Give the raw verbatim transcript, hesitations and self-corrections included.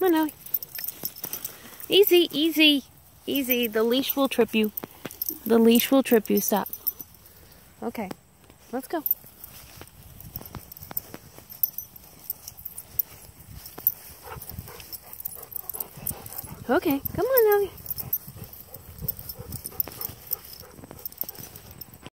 on, Ellie. Easy, easy, easy. The leash will trip you. The leash will trip you. Stop. Okay, let's go. Okay, come on, Ellie.